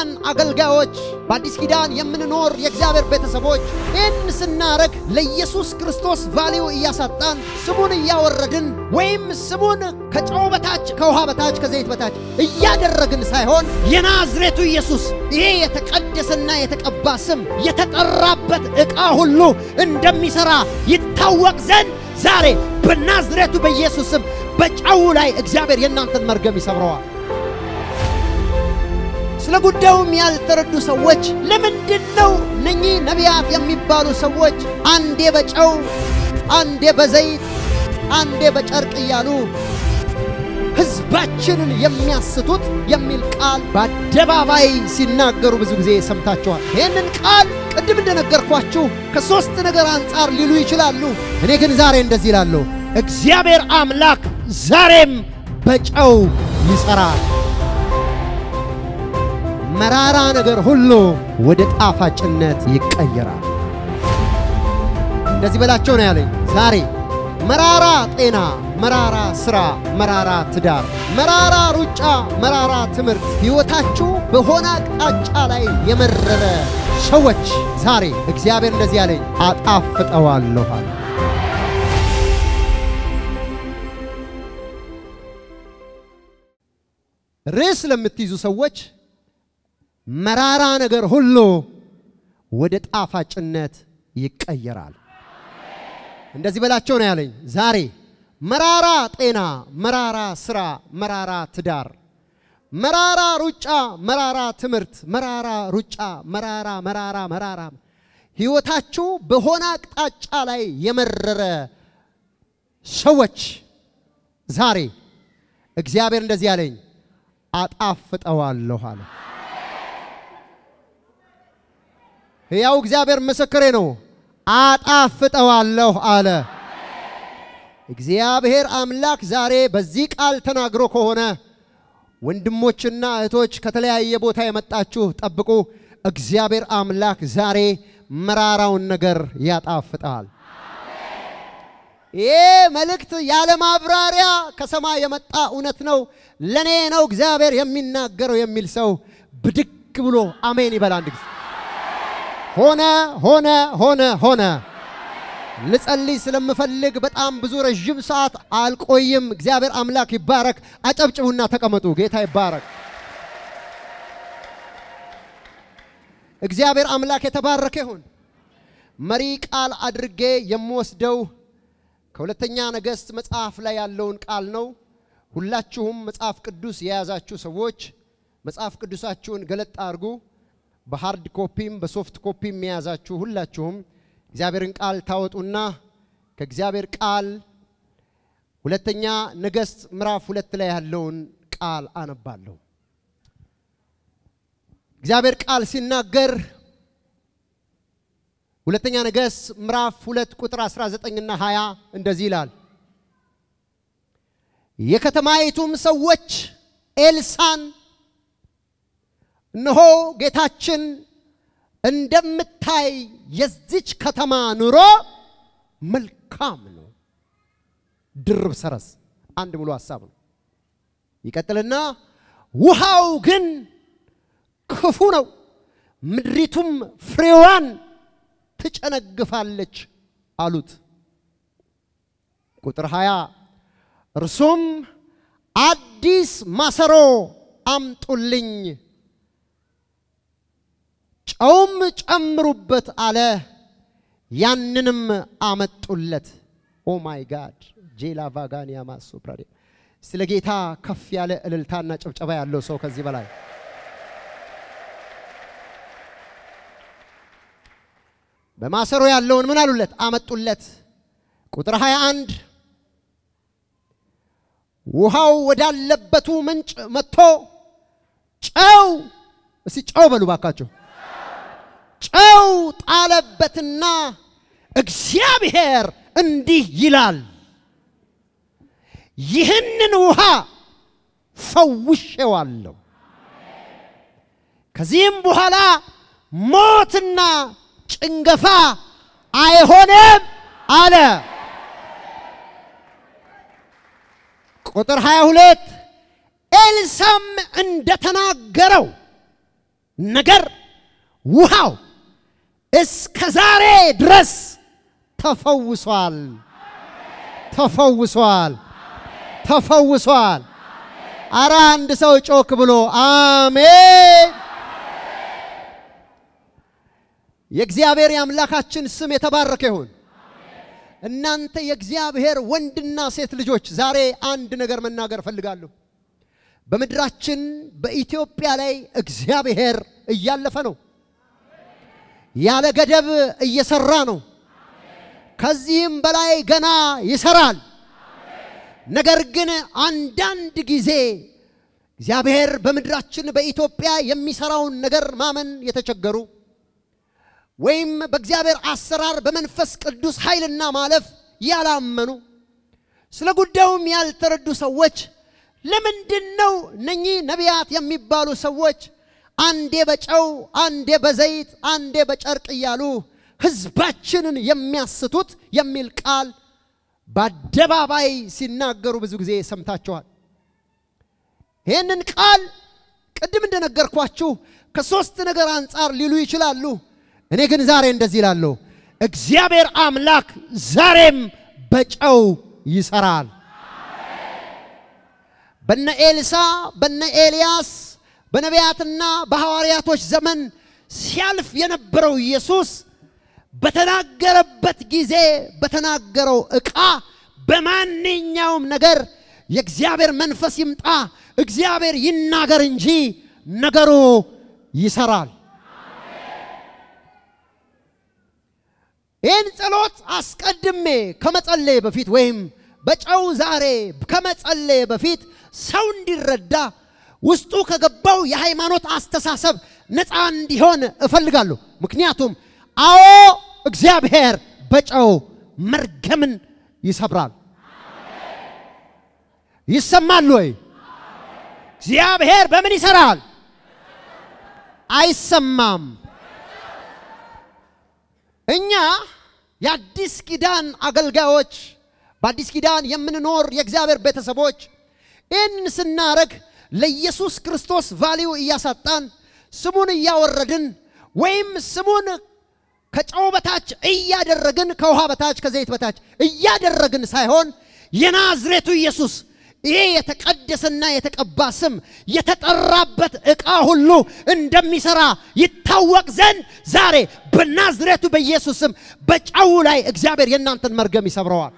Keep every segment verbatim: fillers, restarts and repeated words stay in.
ኪዳን አገልጋዮች በአዲስ ኪዳን የምንኖር የእግዚአብሔር ቤተሰቦች ይህን ስናረግ ለኢየሱስ ክርስቶስ ቫልዩ እያሳጣን ስሙን እያወረድን ወይም ስሙን ከጨው በታች ከውሃ በታች ከዘይት በታች እያደረግን ሳይሆን የናዝሬቱ ኢየሱስ ይሄ የተቀደሰና የተቀባ ስም የተጠራበት ዕቃ ሁሉ እንደሚሰራ ይታወቅ ዘንድ ዛሬ በናዝሬቱ በኢየሱስ ስም በጨው ላይ እግዚአብሔር የናንተን መርገም ይሰብረዋል። ስለ ጉዳዩም ያልተረዱ ሰዎች ለምንድነው እነኚህ ነቢያት የሚባሉ ሰዎች አንዴ በጨው አንዴ በዘይት አንዴ በጨርቅ እያሉ ህዝባችንን የሚያስቱት የሚል ቃል በአደባባይ ሲናገሩ ብዙ ጊዜ ሰምታችኋል። ይህንን ቃል ቅድም እንደነገርኳችሁ ከሶስት ነገር አንፃር ሊሉ ይችላሉ። እኔ ግን ዛሬ እንደዚህ ይላሉ፣ እግዚአብሔር አምላክ ዛሬም በጨው ይሰራል። መራራ ነገር ሁሉ ወደ ጣፋጭነት ይቀየራል። እንደዚህ በላቸው ነው ያለኝ። ዛሬ መራራ ጤና፣ መራራ ስራ፣ መራራ ትዳር፣ መራራ ሩጫ፣ መራራ ትምህርት ህይወታችሁ በሆነ አቅጣጫ ላይ የመረረ ሰዎች ዛሬ እግዚአብሔር እንደዚህ ያለኝ አጣፍጠዋለሁ። ርዕስ ለምትይዙ ሰዎች መራራ ነገር ሁሉ ወደ ጣፋጭነት ይቀየራል። እንደዚህ በላቸው ነው ያለኝ። ዛሬ መራራ ጤና፣ መራራ ስራ፣ መራራ ትዳር፣ መራራ ሩጫ፣ መራራ ትምህርት፣ መራራ ሩጫ፣ መራራ መራራ መራራ ህይወታችሁ በሆነ አቅጣጫ ላይ የመረረ ሰዎች ዛሬ እግዚአብሔር እንደዚህ ያለኝ አጣፍጠዋለሁ አለ። ያው እግዚአብሔር ምስክሬ ነው፣ አጣፍጠዋለሁ አለ። እግዚአብሔር አምላክ ዛሬ በዚህ ቃል ተናግሮ ከሆነ ወንድሞችና እህቶች ከተለያየ ቦታ የመጣችሁ ጠብቁ። እግዚአብሔር አምላክ ዛሬ መራራውን ነገር ያጣፍጣል። ይሄ መልእክት ያለ ማብራሪያ ከሰማይ የመጣ እውነት ነው፣ ለኔ ነው እግዚአብሔር የሚናገረው የሚል ሰው ብድግ ብሎ አሜን ይበል አንድ ጊዜ። ሆነ ሆነ ሆነ ሆነ። ልጸልይ ስለምፈልግ በጣም ብዙ ረጅም ሰዓት አልቆይም። እግዚአብሔር አምላክ ይባረክ። አጨብጭቡና ተቀመጡ። ጌታ ይባረክ። እግዚአብሔር አምላክ የተባረከ ይሁን። መሪ ቃል አድርጌ የምወስደው ከሁለተኛ ነገሥት መጽሐፍ ላይ ያለውን ቃል ነው። ሁላችሁም መጽሐፍ ቅዱስ የያዛችሁ ሰዎች መጽሐፍ ቅዱሳችሁን ገለጥ አድርጉ። በሃርድ ኮፒም በሶፍት ኮፒም የያዛችሁ ሁላችሁም እግዚአብሔርን ቃል ታወጡና ከእግዚአብሔር ቃል ሁለተኛ ነገሥት ምዕራፍ ሁለት ላይ ያለውን ቃል አነባለሁ። እግዚአብሔር ቃል ሲናገር ሁለተኛ ነገሥት ምዕራፍ ሁለት ቁጥር አስራ ዘጠኝ እና ሃያ እንደዚህ ይላል። የከተማይቱም ሰዎች ኤልሳን እነሆ ጌታችን እንደምታይ የዚች ከተማ ኑሮ መልካም ነው። ድርብ ሰረስ አንድ ሙሉ ሐሳብ ነው። ይቀጥልና ውሃው ግን ክፉ ነው፣ ምድሪቱም ፍሬዋን ትጨነግፋለች አሉት። ቁጥር ሃያ እርሱም አዲስ ማሰሮ አምጡልኝ ጨውም ጨምሩበት አለ። ያንንም አመጡለት። ኦ ማይ ጋድ ጄላ ቫጋኒያ ማሱ ፕራዲ ስለ ጌታ ከፍ ያለ እልልታና ጭብጨባ ያለው ሰው ከዚህ በላይ በማሰሮ ያለውን ምን አሉለት? አመጡለት። ቁጥር ሃያ አንድ ውሃው ወዳለበቱ ምንጭ መጥቶ ጨው እስቲ ጨው በሉ ባካችሁ ጨው ጣለበትና እግዚአብሔር እንዲህ ይላል ይህንን ውሃ ፈውሼዋለሁ፣ ከዚህም በኋላ ሞትና ጭንገፋ አይሆንም አለ። ቁጥር ሃያ ሁለት ኤልሳም እንደተናገረው ነገር ውሃው እስከ ዛሬ ድረስ ተፈውሷል ተፈውሷል ተፈውሷል አራ አንድ ሰው ጮክ ብሎ አሜን የእግዚአብሔር ያምላካችን ስም የተባረከ ይሁን እናንተ የእግዚአብሔር ወንድና ሴት ልጆች ዛሬ አንድ ነገር መናገር ፈልጋለሁ በመድራችን በኢትዮጵያ ላይ እግዚአብሔር እያለፈ ነው ያለ ገደብ እየሰራ ነው ከዚህም በላይ ገና ይሰራል ነገር ግን አንዳንድ ጊዜ እግዚአብሔር በመድራችን በኢትዮጵያ የሚሰራውን ነገር ማመን የተቸገሩ ወይም በእግዚአብሔር አሰራር በመንፈስ ቅዱስ ኃይልና ማለፍ ያላመኑ ስለ ጉዳዩም ያልተረዱ ሰዎች ለምንድነው እነኚህ ነቢያት የሚባሉ ሰዎች አንዴ በጨው አንዴ በዘይት አንዴ በጨርቅ ይያሉ ህዝባችንን የሚያስቱት የሚል ቃል በአደባባይ ሲናገሩ ብዙ ጊዜ ሰምታችኋል ይሄንን ቃል ቅድም እንደነገርኳችሁ ከሶስት ነገር አንፃር ሊሉ ይችላሉ እኔ ግን ዛሬ እንደዚህ ይላል እግዚአብሔር አምላክ ዛሬም በጨው ይሰራል በነ ኤልሳ በነ ኤልያስ በነቢያትና በሐዋርያቶች ዘመን ሲያልፍ የነበረው ኢየሱስ በተናገረበት ጊዜ በተናገረው ዕቃ በማንኛውም ነገር የእግዚአብሔር መንፈስ ይምጣ እግዚአብሔር ይናገር እንጂ ነገሩ ይሰራል ይህን ጸሎት አስቀድሜ ከመጸለይ በፊት ወይም በጨው ዛሬ ከመጸለይ በፊት ሰው እንዲረዳ ውስጡ ከገባው የሃይማኖት አስተሳሰብ ነፃ እንዲሆን እፈልጋለሁ ምክንያቱም አዎ እግዚአብሔር በጨው መርገምን ይሰብራል ይሰማል ወይ እግዚአብሔር በምን ይሰራል አይሰማም እኛ የአዲስ ኪዳን አገልጋዮች በአዲስ ኪዳን የምንኖር የእግዚአብሔር ቤተሰቦች እን ስናረግ ለኢየሱስ ክርስቶስ ቫልዩ እያሳጣን ስሙን እያወረድን ወይም ስሙን ከጨው በታች እያደረግን ከውሃ በታች ከዘይት በታች እያደረግን ሳይሆን የናዝሬቱ ኢየሱስ ይሄ የተቀደሰና የተቀባ ስም የተጠራበት ዕቃ ሁሉ እንደሚሰራ ይታወቅ ዘንድ ዛሬ በናዝሬቱ በኢየሱስ ስም በጨው ላይ እግዚአብሔር የናንተን መርገም ይሰብረዋል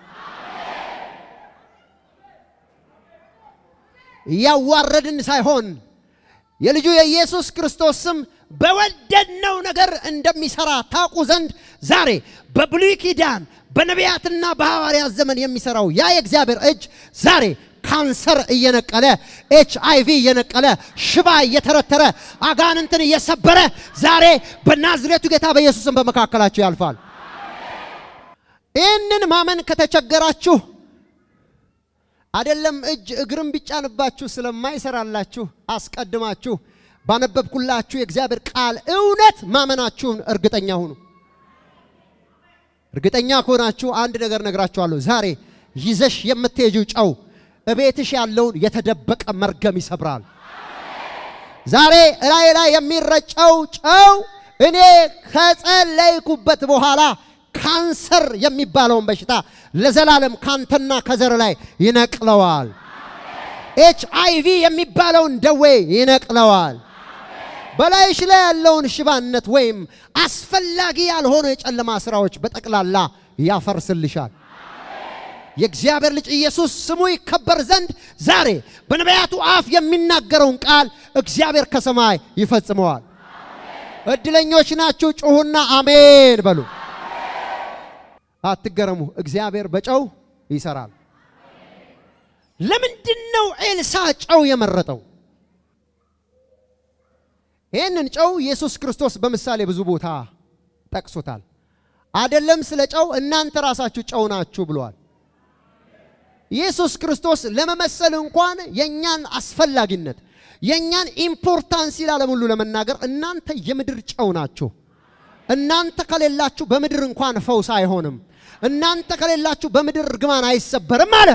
ያዋረድን ሳይሆን የልጁ የኢየሱስ ክርስቶስ ስም በወደድነው ነገር እንደሚሰራ ታውቁ ዘንድ ዛሬ በብሉይ ኪዳን በነቢያትና በሐዋርያት ዘመን የሚሰራው ያ የእግዚአብሔር እጅ ዛሬ ካንሰር እየነቀለ ኤች አይ ቪ እየነቀለ ሽባ እየተረተረ አጋንንትን እየሰበረ ዛሬ በናዝሬቱ ጌታ በኢየሱስ ስም በመካከላችሁ ያልፋል ይህንን ማመን ከተቸገራችሁ አይደለም እጅ እግርም ቢጫንባችሁ ስለማይሰራላችሁ አስቀድማችሁ ባነበብኩላችሁ የእግዚአብሔር ቃል እውነት ማመናችሁን እርግጠኛ ሁኑ እርግጠኛ ከሆናችሁ አንድ ነገር ነግራችኋለሁ ዛሬ ይዘሽ የምትሄጂው ጨው እቤትሽ ያለውን የተደበቀ መርገም ይሰብራል ዛሬ ላይ ላይ የሚረጨው ጨው እኔ ከጸለይኩበት በኋላ ካንሰር የሚባለውን በሽታ ለዘላለም ካንተና ከዘር ላይ ይነቅለዋል ኤች አይ ቪ የሚባለውን ደዌ ይነቅለዋል በላይሽ ላይ ያለውን ሽባነት ወይም አስፈላጊ ያልሆነ የጨለማ ስራዎች በጠቅላላ ያፈርስልሻል የእግዚአብሔር ልጅ ኢየሱስ ስሙ ይከበር ዘንድ ዛሬ በነቢያቱ አፍ የሚናገረውን ቃል እግዚአብሔር ከሰማይ ይፈጽመዋል እድለኞች ናችሁ ጩሁና አሜን በሉ አትገረሙ እግዚአብሔር በጨው ይሰራል ለምንድነው ኤልሳ ጨው የመረጠው ይሄንን ጨው ኢየሱስ ክርስቶስ በምሳሌ ብዙ ቦታ ጠቅሶታል አይደለም ስለ ጨው እናንተ ራሳችሁ ጨው ናችሁ ብሏል ኢየሱስ ክርስቶስ ለመመሰል እንኳን የኛን አስፈላጊነት የኛን ኢምፖርታንስ ይላል ሁሉ ለመናገር እናንተ የምድር ጨው ናችሁ እናንተ ከሌላችሁ በምድር እንኳን ፈውስ አይሆንም እናንተ ከሌላችሁ በምድር ግማን አይሰበርም አለ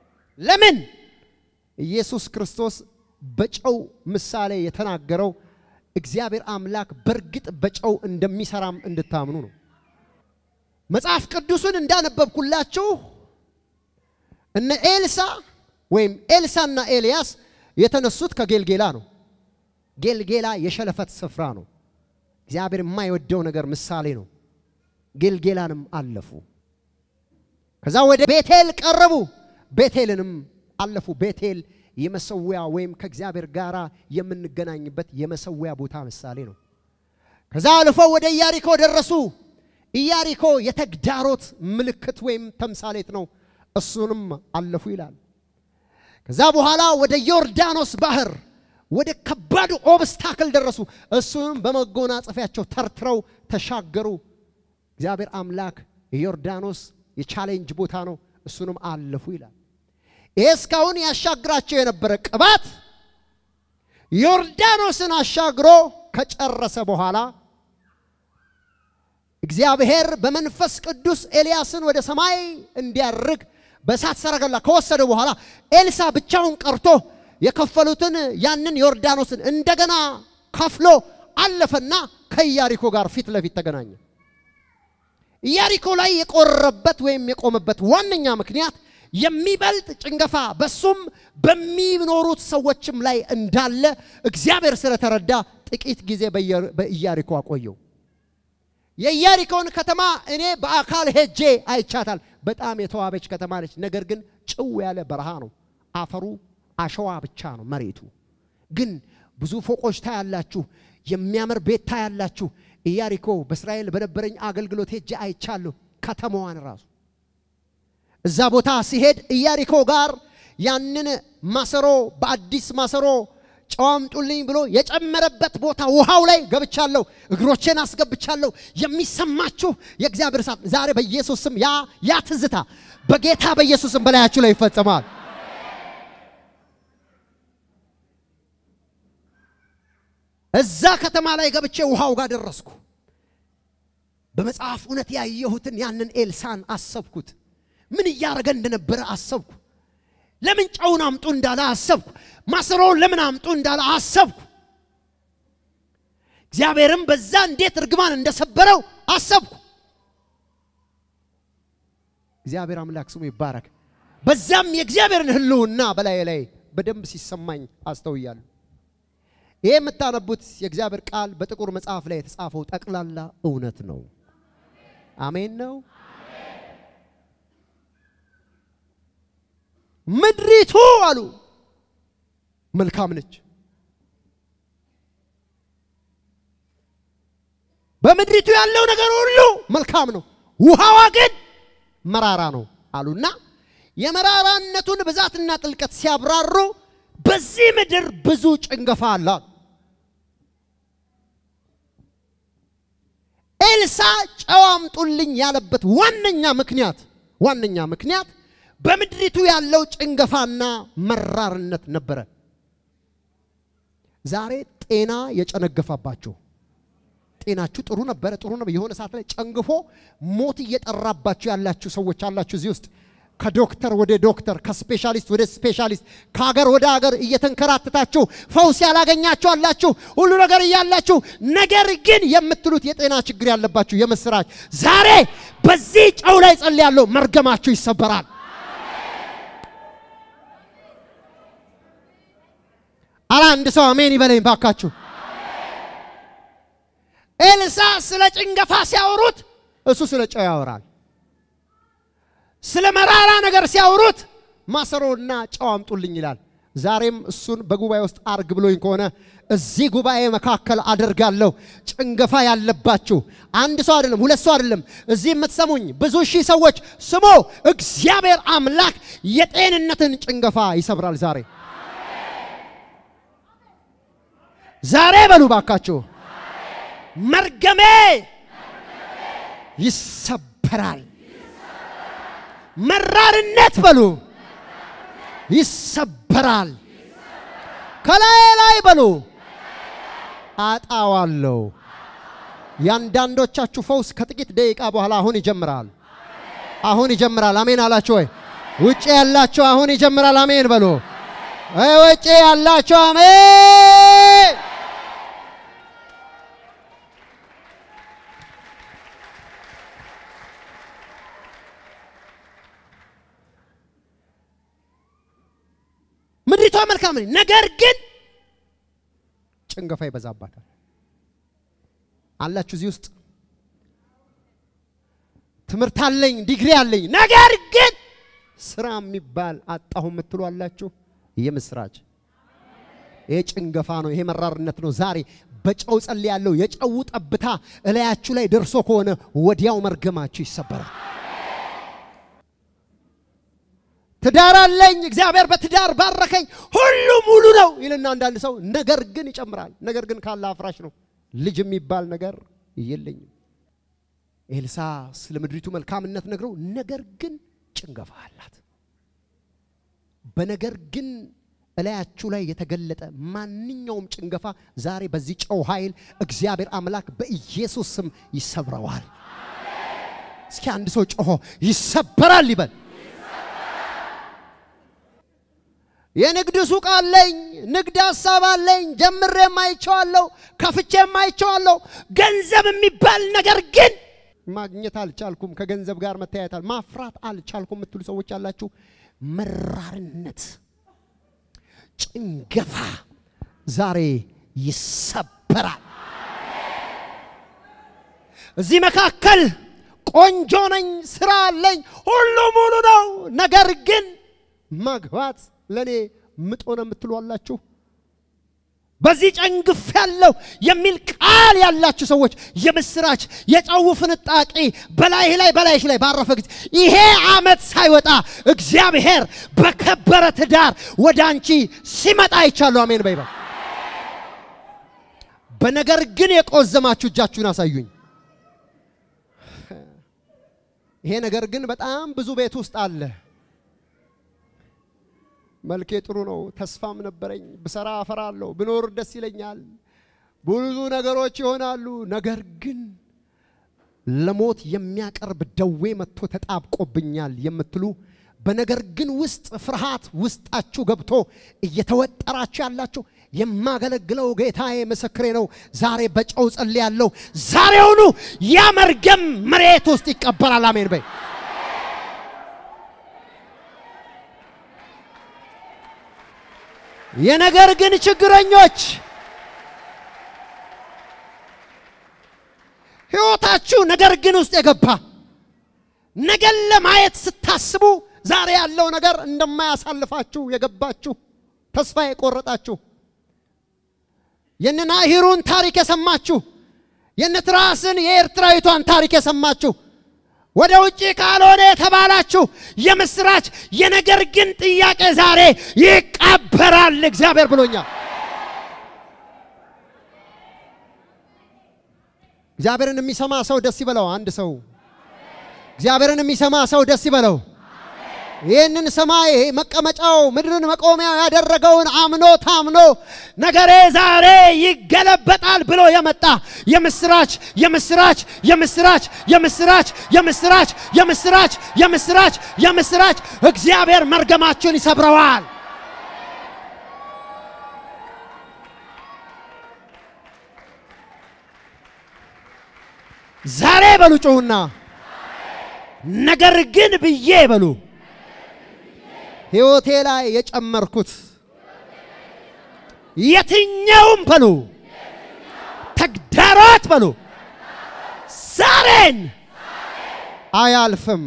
ለምን ኢየሱስ ክርስቶስ በጨው ምሳሌ የተናገረው እግዚአብሔር አምላክ በርግጥ በጨው እንደሚሰራም እንድታምኑ ነው። መጽሐፍ ቅዱስን እንዳነበብኩላችሁ እነ ኤልሳ ወይም ኤልሳና ኤልያስ የተነሱት ከጌልጌላ ነው። ጌልጌላ የሸለፈት ስፍራ ነው። እግዚአብሔር የማይወደው ነገር ምሳሌ ነው። ጌልጌላንም አለፉ። ከዛ ወደ ቤቴል ቀረቡ። ቤቴልንም አለፉ። ቤቴል የመሰዊያ ወይም ከእግዚአብሔር ጋራ የምንገናኝበት የመሰዊያ ቦታ ምሳሌ ነው። ከዛ አልፈው ወደ ኢያሪኮ ደረሱ። ኢያሪኮ የተግዳሮት ምልክት ወይም ተምሳሌት ነው። እሱንም አለፉ ይላል። ከዛ በኋላ ወደ ዮርዳኖስ ባህር ወደ ከባዱ ኦብስታክል ደረሱ። እሱንም በመጎናጸፊያቸው ተርትረው ተሻገሩ። እግዚአብሔር አምላክ የዮርዳኖስ የቻሌንጅ ቦታ ነው። እሱንም አለፉ ይላል። እስካሁን ያሻግራቸው የነበረ ቅባት ዮርዳኖስን አሻግሮ ከጨረሰ በኋላ እግዚአብሔር በመንፈስ ቅዱስ ኤልያስን ወደ ሰማይ እንዲያርግ በእሳት ሰረገላ ከወሰደ በኋላ ኤልሳ ብቻውን ቀርቶ የከፈሉትን ያንን ዮርዳኖስን እንደገና ከፍሎ አለፈና ከኢያሪኮ ጋር ፊት ለፊት ተገናኘ። ኢያሪኮ ላይ የቆረበት ወይም የቆመበት ዋነኛ ምክንያት የሚበልጥ ጭንገፋ በሱም በሚኖሩት ሰዎችም ላይ እንዳለ እግዚአብሔር ስለተረዳ ጥቂት ጊዜ በኢያሪኮ አቆየው። የኢያሪኮን ከተማ እኔ በአካል ሄጄ አይቻታል። በጣም የተዋበች ከተማ ነች። ነገር ግን ጭው ያለ በረሃ ነው። አፈሩ አሸዋ ብቻ ነው መሬቱ። ግን ብዙ ፎቆች ታያላችሁ፣ የሚያምር ቤት ታያላችሁ። ኢያሪኮ በእስራኤል በነበረኝ አገልግሎት ሄጄ አይቻለሁ ከተማዋን ራሱ። እዛ ቦታ ሲሄድ ኢያሪኮ ጋር ያንን ማሰሮ በአዲስ ማሰሮ ጨዋምጡልኝ ብሎ የጨመረበት ቦታ ውሃው ላይ ገብቻለሁ። እግሮቼን አስገብቻለሁ። የሚሰማችሁ የእግዚአብሔር እሳት ዛሬ በኢየሱስ ስም ያ ያ ትዝታ በጌታ በኢየሱስ ስም በላያችሁ ላይ ይፈጸማል። እዛ ከተማ ላይ ገብቼ ውሃው ጋር ደረስኩ። በመጽሐፍ እውነት ያየሁትን ያንን ኤልሳን አሰብኩት። ምን እያረገ እንደነበረ አሰብኩ። ለምን ጫውን አምጡ እንዳለ አሰብኩ። ማሰሮውን ለምን አምጡ እንዳለ አሰብኩ። እግዚአብሔርም በዛ እንዴት እርግማን እንደሰበረው አሰብኩ። እግዚአብሔር አምላክ ስሙ ይባረክ። በዛም የእግዚአብሔርን ህልውና በላይ ላይ በደንብ ሲሰማኝ አስተውያለሁ። ይሄ የምታነቡት የእግዚአብሔር ቃል በጥቁር መጽሐፍ ላይ የተጻፈው ጠቅላላ እውነት ነው። አሜን ነው። ምድሪቱ አሉ መልካም ነች። በምድሪቱ ያለው ነገር ሁሉ መልካም ነው፣ ውሃዋ ግን መራራ ነው አሉና የመራራነቱን ብዛትና ጥልቀት ሲያብራሩ በዚህ ምድር ብዙ ጭንገፋ አለ። ኤልሳ ጨው አምጡልኝ ያለበት ዋነኛ ምክንያት ዋነኛ ምክንያት በምድሪቱ ያለው ጭንገፋና መራርነት ነበረ። ዛሬ ጤና የጨነገፋባችሁ ጤናችሁ ጥሩ ነበር ጥሩ ነው የሆነ ሰዓት ላይ ጨንግፎ ሞት እየጠራባችሁ ያላችሁ ሰዎች አላችሁ። እዚህ ውስጥ ከዶክተር ወደ ዶክተር ከስፔሻሊስት ወደ ስፔሻሊስት ከሀገር ወደ ሀገር እየተንከራተታችሁ ፈውስ ያላገኛችሁ አላችሁ። ሁሉ ነገር እያላችሁ ነገር ግን የምትሉት የጤና ችግር ያለባችሁ የምስራች ዛሬ በዚህ ጨው ላይ ጸልያለሁ፣ መርገማችሁ ይሰበራል። አላ አንድ ሰው አሜን ይበለኝ ባካችሁ። ኤልሳ ስለ ጭንገፋ ሲያወሩት እሱ ስለ ጨው ያወራል። ስለ መራራ ነገር ሲያወሩት ማሰሮና ጨው አምጡልኝ ይላል። ዛሬም እሱን በጉባኤ ውስጥ አርግ ብሎኝ ከሆነ እዚህ ጉባኤ መካከል አደርጋለሁ። ጭንገፋ ያለባችሁ አንድ ሰው አይደለም ሁለት ሰው አይደለም እዚህ የምትሰሙኝ ብዙ ሺህ ሰዎች ስሙ። እግዚአብሔር አምላክ የጤንነትን ጭንገፋ ይሰብራል ዛሬ ዛሬ በሉ ባካችሁ። መርገሜ ይሰበራል። መራርነት በሉ ይሰበራል። ከላይ ላይ በሉ አጣዋለሁ። ያንዳንዶቻችሁ ፈውስ ከጥቂት ደቂቃ በኋላ አሁን ይጀምራል። አሁን ይጀምራል። አሜን አላችሁ ወይ? ውጪ ያላችሁ አሁን ይጀምራል። አሜን በሉ። አይ ውጪ ያላችሁ አሜን። ምድሪቷ መልካም ነች ነገር ግን ጭንገፋ ይበዛባታል አላችሁ እዚህ ውስጥ ትምህርት አለኝ ዲግሪ አለኝ ነገር ግን ስራ የሚባል አጣሁ የምትሉ አላችሁ የምስራች ይሄ ጭንገፋ ነው ይሄ መራርነት ነው ዛሬ በጨው ጸልያለሁ የጨው ጠብታ እላያችሁ ላይ ደርሶ ከሆነ ወዲያው መርገማችሁ ይሰበራል ትዳር አለኝ እግዚአብሔር በትዳር ባረከኝ ሁሉ ሙሉ ነው ይልና አንዳንድ ሰው ነገር ግን ይጨምራል ነገር ግን ካለ አፍራሽ ነው ልጅ የሚባል ነገር የለኝም ኤልሳ ስለ ምድሪቱ መልካምነት ነግረው ነገር ግን ጭንገፋ አላት በነገር ግን እላያችሁ ላይ የተገለጠ ማንኛውም ጭንገፋ ዛሬ በዚህ ጨው ኃይል እግዚአብሔር አምላክ በኢየሱስ ስም ይሰብረዋል እስኪ አንድ ሰው ጮሆ ይሰበራል ይበል የንግድ ሱቅ አለኝ ንግድ ሐሳብ አለኝ ጀምሬ ማይቻለው ከፍቼ ማይቻለው ገንዘብ የሚባል ነገር ግን ማግኘት አልቻልኩም ከገንዘብ ጋር መታየታል ማፍራት አልቻልኩም ምትሉ ሰዎች አላችሁ መራርነት ጭንገፋ ዛሬ ይሰበራል እዚህ መካከል ቆንጆ ነኝ ስራ አለኝ ሁሉ ሙሉ ነው ነገር ግን ማግባት ለኔ ምጦነ ምትሉ አላችሁ በዚህ ጨንግፍ ያለው የሚል ቃል ያላችሁ ሰዎች የምስራች የጨው ፍንጣቂ በላይ ላይ በላይሽ ላይ ባረፈ ጊዜ ይሄ አመት ሳይወጣ እግዚአብሔር በከበረ ትዳር ወዳንቺ ሲመጣ ይቻለው አሜን በይባ በነገር ግን የቆዘማችሁ እጃችሁን አሳዩኝ ይሄ ነገር ግን በጣም ብዙ ቤት ውስጥ አለ መልኬ ጥሩ ነው ተስፋም ነበረኝ በሰራ አፈራለሁ ብኖር ደስ ይለኛል ብዙ ነገሮች ይሆናሉ ነገር ግን ለሞት የሚያቀርብ ደዌ መጥቶ ተጣብቆብኛል የምትሉ በነገር ግን ውስጥ ፍርሃት ውስጣችሁ ገብቶ እየተወጠራችሁ ያላችሁ የማገለግለው ጌታዬ መስክሬ ነው ዛሬ በጨው ጸልያለሁ ዛሬውኑ ያ መርገም መሬት ውስጥ ይቀበራል አሜን በይ የነገር ግን ችግረኞች ህይወታችሁ ነገር ግን ውስጥ የገባ ነገር ለማየት ስታስቡ ዛሬ ያለው ነገር እንደማያሳልፋችሁ የገባችሁ ተስፋ የቆረጣችሁ የነናሂሩን ታሪክ የሰማችሁ የነትራስን የኤርትራዊቷን ታሪክ የሰማችሁ ወደ ውጪ ካልሆነ ተባላችሁ የምስራች የነገር ግን ጥያቄ ዛሬ ይቀበራል እግዚአብሔር ብሎኛል እግዚአብሔርን የሚሰማ ሰው ደስ ይበለው አንድ ሰው እግዚአብሔርን የሚሰማ ሰው ደስ ይበለው ይሄንን ሰማይ መቀመጫው ምድርን መቆሚያ ያደረገውን አምኖ ታምኖ ነገሬ ዛሬ ይገለበጣል ብሎ የመጣ የምስራች የምስራች የምስራች የምስራች የምስራች የምስራች የምስራች የምስራች እግዚአብሔር መርገማችሁን ይሰብረዋል ዛሬ በሉጩና ነገር ግን ብዬ በሉ ህይወቴ ላይ የጨመርኩት የትኛውም በሉ ተግዳሮት በሉ ዛሬን አያልፍም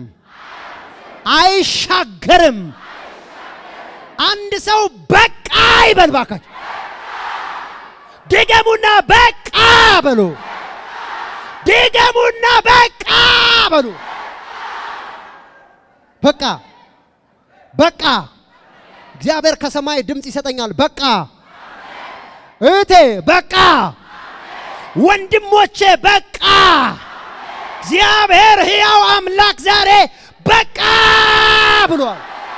አይሻገርም አንድ ሰው በቃ ይበል ባካች ድገሙና በቃ በሉ ድገሙና በቃ በሉ በቃ በቃ እግዚአብሔር ከሰማይ ድምጽ ይሰጠኛል በቃ እቴ በቃ ወንድሞቼ በቃ እግዚአብሔር ሕያው አምላክ ዛሬ በቃ ብሏል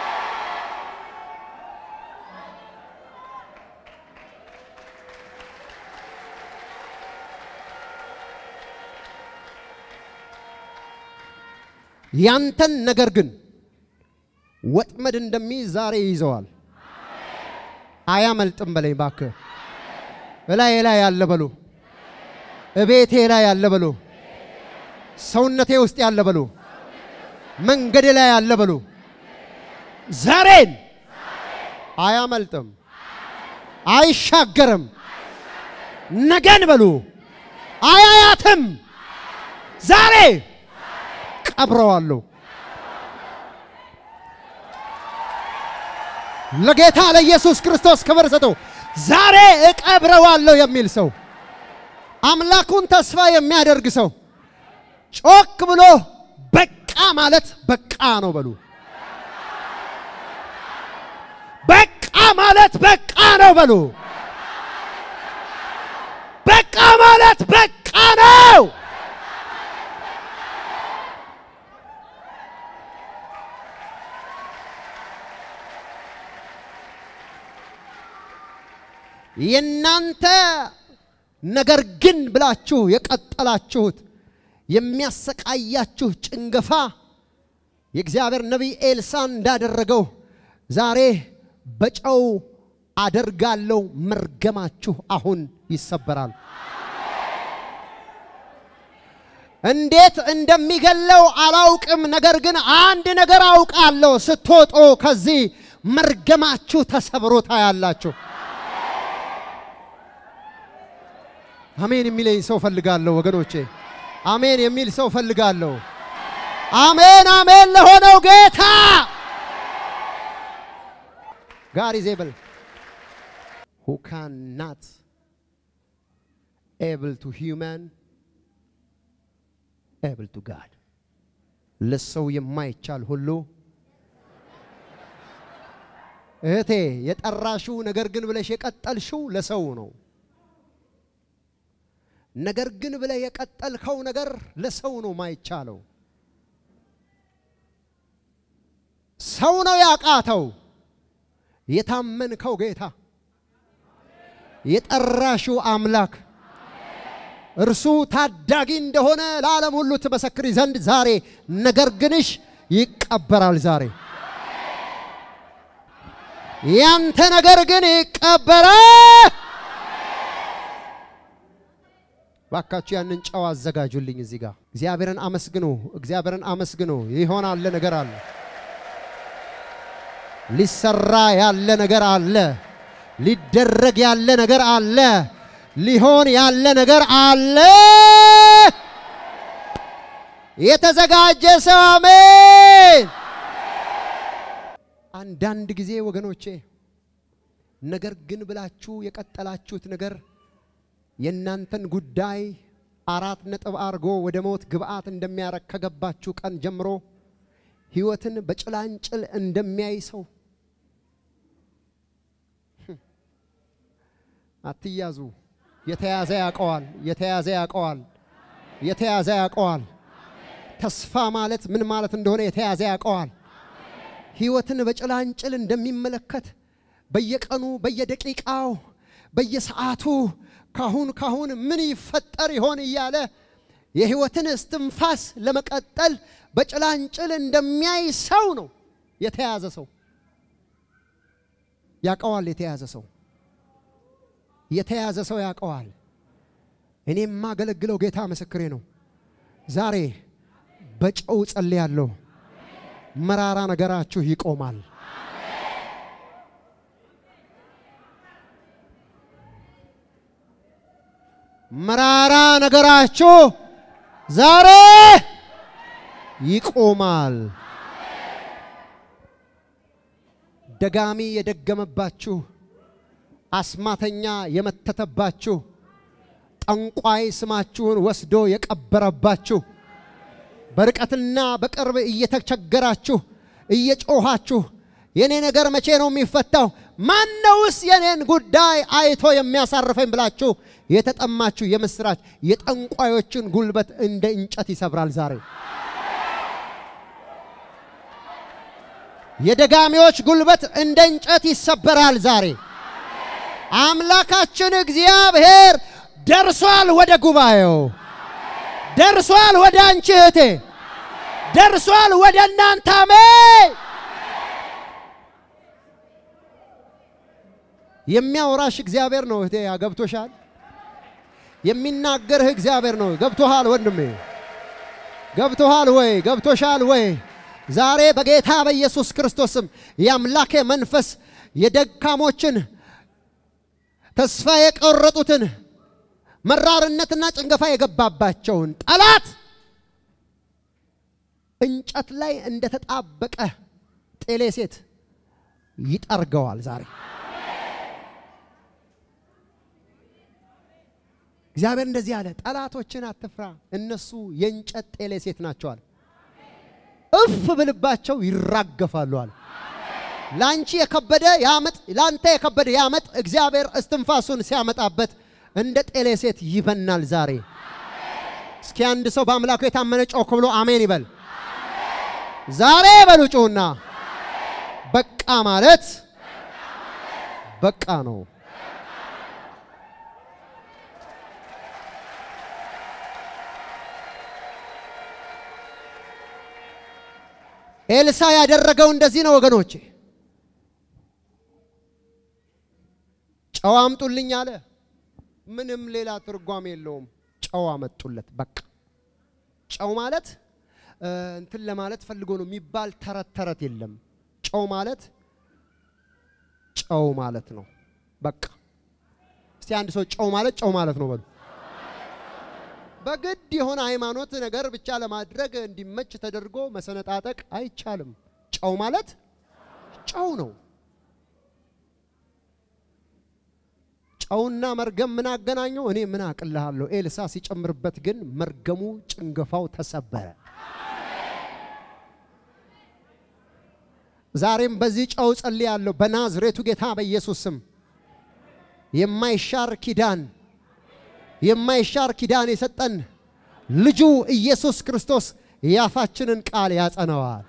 ያንተን ነገር ግን ወጥመድ እንደሚይዝ ዛሬ ይዘዋል አያመልጥም በለኝ ባክ በላይ ላይ ያለ በሉ እቤቴ ላይ ያለ በሉ ሰውነቴ ውስጥ ያለ በሉ መንገዴ ላይ ያለ በሉ ዛሬን አያመልጥም አይሻገርም ነገን በሉ አያያትም ዛሬ ቀብረዋለሁ ለጌታ ለኢየሱስ ክርስቶስ ክብር ሰጡ ዛሬ እቀብረዋለሁ የሚል ሰው አምላኩን ተስፋ የሚያደርግ ሰው ጮክ ብሎ በቃ ማለት በቃ ነው በሉ በቃ ማለት በቃ ነው በሉ በቃ ማለት በቃ ነው የናንተ ነገር ግን ብላችሁ የቀጠላችሁት የሚያሰቃያችሁ ጭንገፋ የእግዚአብሔር ነብይ ኤልሳ እንዳደረገው ዛሬ በጨው አደርጋለሁ መርገማችሁ አሁን ይሰበራል እንዴት እንደሚገለው አላውቅም ነገር ግን አንድ ነገር አውቃለሁ ስትወጡ ከዚህ መርገማችሁ ተሰብሮ ታያላችሁ አሜን የሚለኝ ሰው ፈልጋለሁ ወገኖቼ አሜን የሚል ሰው ፈልጋለሁ አሜን አሜን ለሆነው ጌታ God is able who cannot able to human able to God ለሰው የማይቻል ሁሉ እቴ የጠራሽው ነገር ግን ብለሽ የቀጠልሽው ለሰው ነው ነገር ግን ብለ የቀጠልከው ነገር ለሰው ነው ማይቻለው ሰው ነው ያቃተው የታመንከው ጌታ የጠራሽው አምላክ እርሱ ታዳጊ እንደሆነ ለዓለም ሁሉ ተመሰክሪ ዘንድ ዛሬ ነገር ግንሽ ይቀበራል ዛሬ ያንተ ነገር ግን ይቀበራል ባካችሁ ያንን ጨው አዘጋጁልኝ እዚህ ጋር እግዚአብሔርን አመስግኑ እግዚአብሔርን አመስግኑ ይሆናል ነገር አለ ሊሰራ ያለ ነገር አለ ሊደረግ ያለ ነገር አለ ሊሆን ያለ ነገር አለ የተዘጋጀ ሰው አሜን አንዳንድ ጊዜ ወገኖቼ ነገር ግን ብላችሁ የቀጠላችሁት ነገር የናንተን ጉዳይ አራት ነጥብ አርጎ ወደ ሞት ግብአት እንደሚያረክ ከገባችሁ ቀን ጀምሮ ህይወትን በጭላንጭል እንደሚያይ ሰው አትያዙ የተያዘ ያቀዋል የተያዘ ያቀዋል የተያዘ ያቀዋል ተስፋ ማለት ምን ማለት እንደሆነ የተያዘ ያቀዋል ህይወትን በጭላንጭል እንደሚመለከት በየቀኑ በየደቂቃው በየሰዓቱ ካሁን ካሁን ምን ይፈጠር ይሆን ይያለ የህይወትን እስትንፋስ ለመቀጠል በጭላንጭል እንደሚያይ ሰው ነው የተያዘ ሰው ያቀዋል የተያዘ ሰው የተያዘ ሰው ያቀዋል እኔም ማገለግለው ጌታ መስክሬ ነው ዛሬ በጨው ጸልያለሁ መራራ ነገራችሁ ይቆማል መራራ ነገራችሁ ዛሬ ይቆማል ደጋሚ የደገመባችሁ አስማተኛ የመተተባችሁ ጠንቋይ ስማችሁን ወስዶ የቀበረባችሁ በርቀትና በቅርብ እየተቸገራችሁ እየጮሃችሁ የኔ ነገር መቼ ነው የሚፈታው ማንነውስ የኔን ጉዳይ አይቶ የሚያሳርፈኝ ብላችሁ የተጠማችሁ የምስራች የጠንቋዮችን ጉልበት እንደ እንጨት ይሰብራል ዛሬ የደጋሚዎች ጉልበት እንደ እንጨት ይሰበራል ዛሬ አምላካችን እግዚአብሔር ደርሷል ወደ ጉባኤው ደርሷል ወደ አንቺ እህቴ ደርሷል ወደ እናንተ አሜን የሚያወራሽ እግዚአብሔር ነው እህቴ ያገብቶሻል የሚናገርህ እግዚአብሔር ነው ገብቶሃል ወንድሜ ገብቶሃል ወይ ገብቶሻል ወይ ዛሬ በጌታ በኢየሱስ ክርስቶስም ያምላኬ መንፈስ የደካሞችን ተስፋ የቆረጡትን መራርነትና ጭንገፋ የገባባቸውን ጠላት እንጨት ላይ እንደተጣበቀ ጤሌሴት ይጠርገዋል ዛሬ እግዚአብሔር እንደዚህ አለ ጠላቶችን አትፍራ እነሱ የእንጨት ጤሌሴት ናቸው አለ እፍ ብልባቸው ይራገፋሉ አለ ላንቺ የከበደ ያመጥ ላንተ የከበደ ያመጥ እግዚአብሔር እስትንፋሱን ሲያመጣበት እንደ ጤሌሴት ይበናል ዛሬ እስኪ አንድ ሰው በአምላኩ የታመነ ጮክ ብሎ አሜን ይበል ዛሬ በሉጩና በቃ ማለት በቃ ነው ኤልሳ ያደረገው እንደዚህ ነው ወገኖቼ ጨው አምጡልኝ አለ ምንም ሌላ ትርጓሜ የለውም ጨው አመጡለት በቃ ጨው ማለት እንትን ለማለት ፈልጎ ነው የሚባል ተረት ተረት የለም ጨው ማለት ጨው ማለት ነው በቃ እስቲ አንድ ሰው ጨው ማለት ጨው ማለት ነው በሉ በግድ የሆነ ሃይማኖት ነገር ብቻ ለማድረግ እንዲመች ተደርጎ መሰነጣጠቅ አይቻልም ጨው ማለት ጨው ነው ጨውና መርገም ምን አገናኘው እኔ ምን አቅልሃለሁ ኤልሳ ሲጨምርበት ግን መርገሙ ጭንገፋው ተሰበረ ዛሬም በዚህ ጨው ጸልያለሁ በናዝሬቱ ጌታ በኢየሱስ ስም የማይሻር ኪዳን የማይሻር ኪዳን የሰጠን ልጁ ኢየሱስ ክርስቶስ ያፋችንን ቃል ያጸናዋል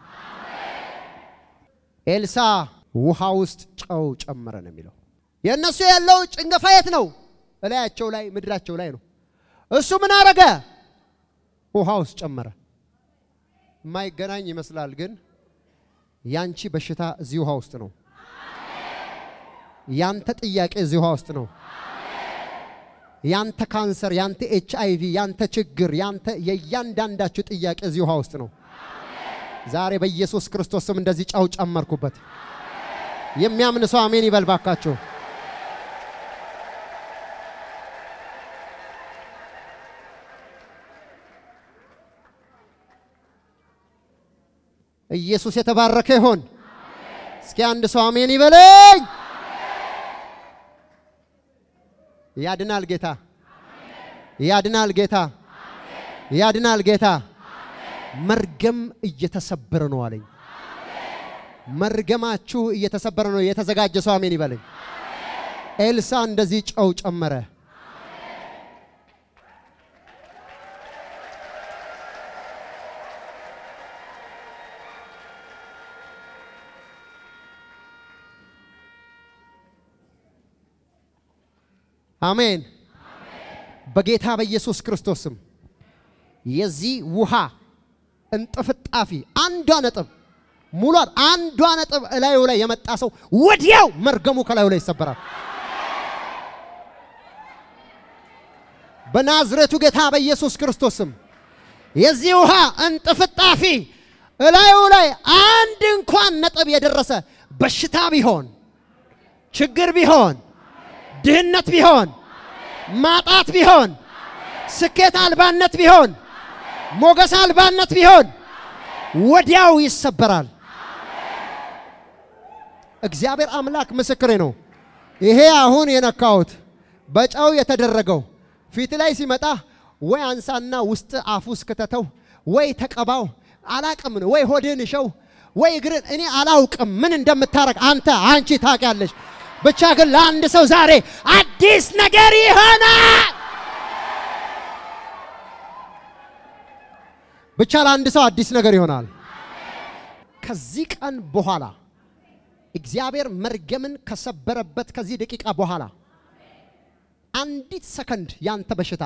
ኤልሳ ውሃ ውስጥ ጨው ጨመረ ነው የሚለው የነሱ ያለው ጭንገፋ የት ነው እላያቸው ላይ ምድራቸው ላይ ነው እሱ ምን አረገ ውሃ ውስጥ ጨመረ ማይገናኝ ይመስላል ግን ያንቺ በሽታ እዚህ ውሃ ውስጥ ነው ያንተ ጥያቄ እዚህ ውሃ ውስጥ ነው ያንተ ካንሰር ያንተ ኤች አይ ቪ ያንተ ችግር ያንተ የያንዳንዳችሁ ጥያቄ እዚህ ውሃ ውስጥ ነው ዛሬ በኢየሱስ ክርስቶስ ስም እንደዚህ ጨው ጨመርኩበት የሚያምን ሰው አሜን ይበል ባካችሁ ኢየሱስ የተባረከ ይሁን እስኪ አንድ ሰው አሜን ይበለኝ ያድናል ጌታ ያድናል ጌታ ያድናል ጌታ መርገም እየተሰበረ ነው አለኝ መርገማችሁ እየተሰበረ ነው የተዘጋጀ ሰው አሜን ይበለኝ ኤልሳ እንደዚህ ጨው ጨመረ አሜን በጌታ በኢየሱስ ክርስቶስም የዚህ ውሃ እንጥፍጣፊ አንዷ ነጥብ ሙሉ አንዷ ነጥብ እላዩ ላይ የመጣ ሰው ወዲያው መርገሙ ከላዩ ላይ ይሰበራል በናዝሬቱ ጌታ በኢየሱስ ክርስቶስም የዚህ ውሃ እንጥፍጣፊ እላዩ ላይ አንድ እንኳን ነጥብ የደረሰ በሽታ ቢሆን ችግር ቢሆን ድህነት ቢሆን ማጣት ቢሆን ስኬት አልባነት ቢሆን ሞገስ አልባነት ቢሆን ወዲያው ይሰበራል እግዚአብሔር አምላክ ምስክሬ ነው ይሄ አሁን የነካውት በጫው የተደረገው ፊት ላይ ሲመጣ ወይ አንሳና ውስጥ አፉስ ከተተው ወይ ተቀባው አላቅም ነው ወይ ሆድን ሸው ወይ እግርን እኔ አላውቅም ምን እንደምታረግ አንተ አንቺ ታውቂያለሽ ብቻ ግን ለአንድ ሰው ዛሬ አዲስ ነገር ይሆናል ብቻ ለአንድ ሰው አዲስ ነገር ይሆናል ከዚህ ቀን በኋላ እግዚአብሔር መርገምን ከሰበረበት ከዚህ ደቂቃ በኋላ አንዲት ሰከንድ ያንተ በሽታ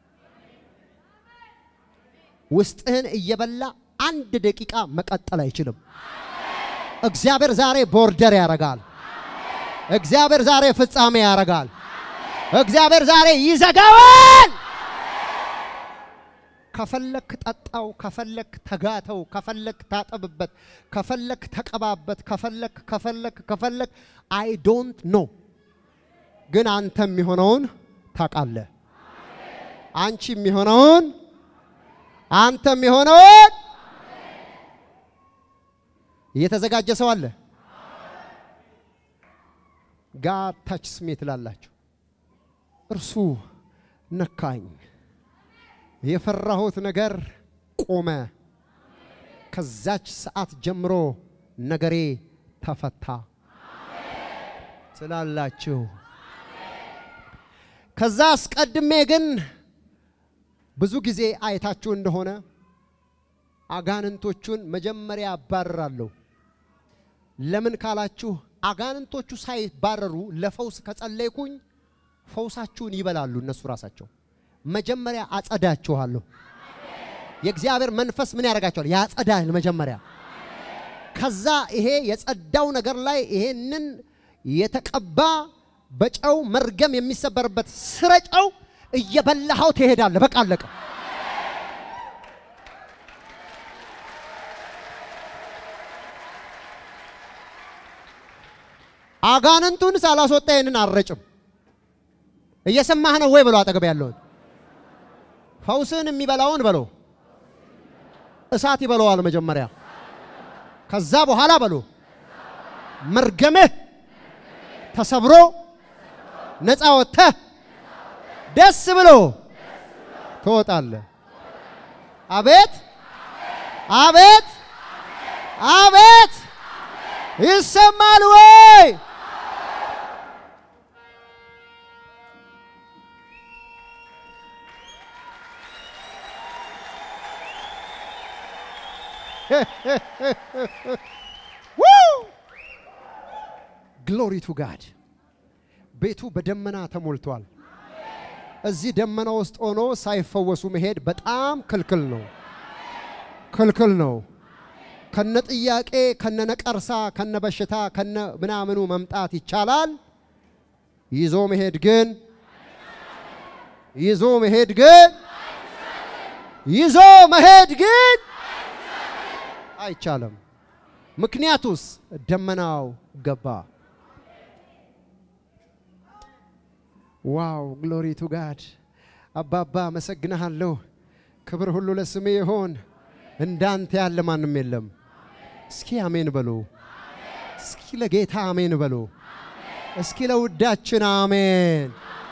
ውስጥህን እየበላ አንድ ደቂቃ መቀጠል አይችልም እግዚአብሔር ዛሬ ቦርደር ያረጋል እግዚአብሔር ዛሬ ፍጻሜ ያረጋል እግዚአብሔር ዛሬ ይዘጋዋል ከፈለክ ጠጣው ከፈለክ ተጋተው ከፈለክ ታጠብበት ከፈለክ ተቀባበት ከፈለክ ከፈለክ ከፈለክ I don't know ግን አንተ የሚሆነውን ታውቃለህ አንቺ የሚሆነውን አንተ የሚሆነውን እየተዘጋጀ ሰው አለ God touches me ትላላችሁ እርሱ ነካኝ የፈራሁት ነገር ቆመ ከዛች ሰዓት ጀምሮ ነገሬ ተፈታ ትላላችሁ ከዛ አስቀድሜ ግን ብዙ ጊዜ አይታችሁ እንደሆነ አጋንንቶቹን መጀመሪያ አባረራለሁ ለምን ካላችሁ አጋንንቶቹ ሳይባረሩ ለፈውስ ከጸለይኩኝ ፈውሳችሁን ይበላሉ እነሱ ራሳቸው መጀመሪያ አጸዳችኋለሁ የእግዚአብሔር መንፈስ ምን ያረጋቸዋል ያጸዳል መጀመሪያ ከዛ ይሄ የጸዳው ነገር ላይ ይሄንን የተቀባ በጨው መርገም የሚሰበርበት ስረጨው እየበላኸው ትሄዳለህ በቃ አለቀ አጋንንቱን ሳላስወጣ ይሄንን አረጭም እየሰማህ ነው ወይ ብሎ አጠገብ ያለውን ፈውስን የሚበላውን ብሎ እሳት ይበላዋል መጀመሪያ ከዛ በኋላ ብሎ መርገምህ ተሰብሮ ነፃ ወጥተህ ደስ ብሎ ትወጣለህ አቤት አቤት አቤት ይሰማል ወይ Woo! Glory to God. ቤቱ በደመና ተሞልቷል እዚህ ደመና ውስጥ ሆኖ ሳይፈወሱ መሄድ በጣም ክልክል ነው ክልክል ነው ከነ ጥያቄ ከነ ነቀርሳ ከነ በሽታ ከነ ምናምኑ መምጣት ይቻላል ይዞ መሄድ ግን ይዞ መሄድ ግን ይዞ መሄድ ግን አይቻለም ምክንያቱስ ደመናው ገባ ዋው ግሎሪ ቱ ጋድ አባባ መሰግናለሁ ክብር ሁሉ ለስሜ ይሁን እንዳንተ ያለ ማንም የለም እስኪ አሜን በሉ እስኪ ለጌታ አሜን በሉ እስኪ ለውዳችን አሜን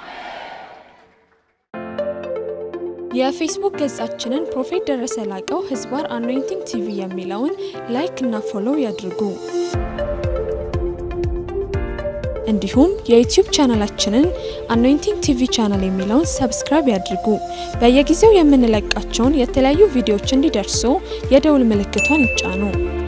የፌስቡክ ገጻችንን ፕሮፌት ደረሰ ላቀው ህዝባር አኖይንቲንግ ቲቪ የሚለውን ላይክ እና ፎሎው ያድርጉ እንዲሁም የዩቲዩብ ቻናላችንን አኖይንቲንግ ቲቪ ቻናል የሚለውን ሰብስክራይብ ያድርጉ በየጊዜው የምንለቃቸውን የተለያዩ ቪዲዮዎች እንዲደርሱ የደውል ምልክቱን ይጫኑ